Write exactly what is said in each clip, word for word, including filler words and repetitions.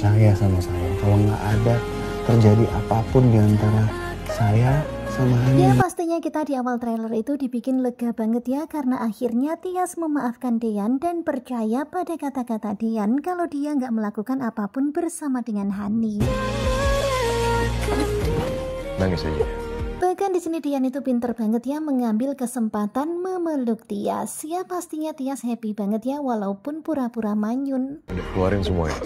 percaya sama saya kalau nggak ada terjadi apapun di antara saya sama Hani. Ya pastinya kita di awal trailer itu dibikin lega banget ya, karena akhirnya Tias memaafkan Dean dan percaya pada kata-kata Dean kalau dia nggak melakukan apapun bersama dengan Hani. Nangis aja. Bahkan di sini Dean itu pinter banget ya mengambil kesempatan memeluk Tias. Ya pastinya Tias happy banget ya walaupun pura-pura manyun. Udah keluarin semuanya.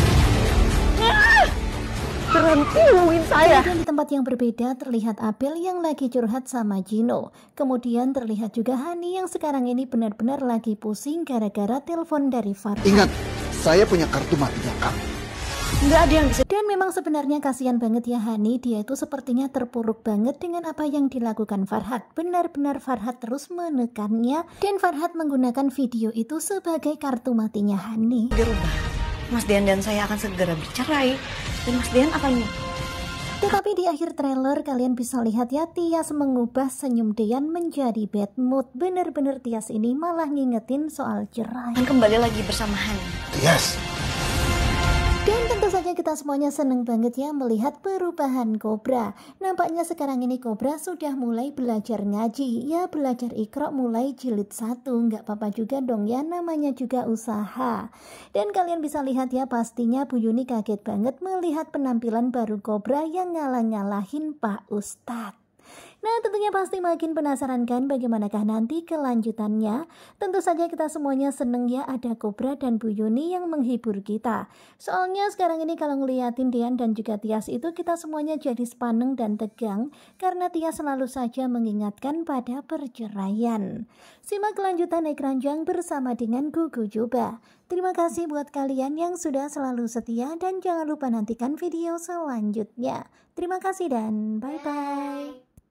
Berhenti ngomongin saya. Kemudian di tempat yang berbeda terlihat Abel yang lagi curhat sama Gino. Kemudian terlihat juga Hani yang sekarang ini benar-benar lagi pusing gara-gara telepon dari Farhan. Ingat, saya punya kartu matinya kamu. Nggak ada yang bisa. Dan memang sebenarnya kasihan banget ya Hani, dia itu sepertinya terpuruk banget dengan apa yang dilakukan Farhat. Benar-benar Farhat terus menekannya dan Farhat menggunakan video itu sebagai kartu matinya Hani. Dirubah, Mas Dean dan saya akan segera bercerai dan Mas Dean akan. Tetapi di akhir trailer kalian bisa lihat ya Tias mengubah senyum Dean menjadi bad mood. Bener-bener Tias ini malah ngingetin soal cerai. Dan kembali lagi bersama Hani. Tias. Dan tentu saja kita semuanya seneng banget ya melihat perubahan Cobra. Nampaknya sekarang ini Cobra sudah mulai belajar ngaji. Ya belajar Iqra mulai jilid satu. Nggak apa-apa juga dong ya, namanya juga usaha. Dan kalian bisa lihat ya pastinya Bu Yuni kaget banget melihat penampilan baru Cobra yang ngalah-ngalahin Pak Ustadz. Nah tentunya pasti makin penasaran kan bagaimanakah nanti kelanjutannya. Tentu saja kita semuanya seneng ya ada Cobra dan Bu Yuni yang menghibur kita. Soalnya sekarang ini kalau ngeliatin Dean dan juga Tias itu kita semuanya jadi sepaneng dan tegang. Karena Tias selalu saja mengingatkan pada perceraian. Simak kelanjutan Ekranjang bersama dengan Gugu Juba. Terima kasih buat kalian yang sudah selalu setia dan jangan lupa nantikan video selanjutnya. Terima kasih dan bye-bye.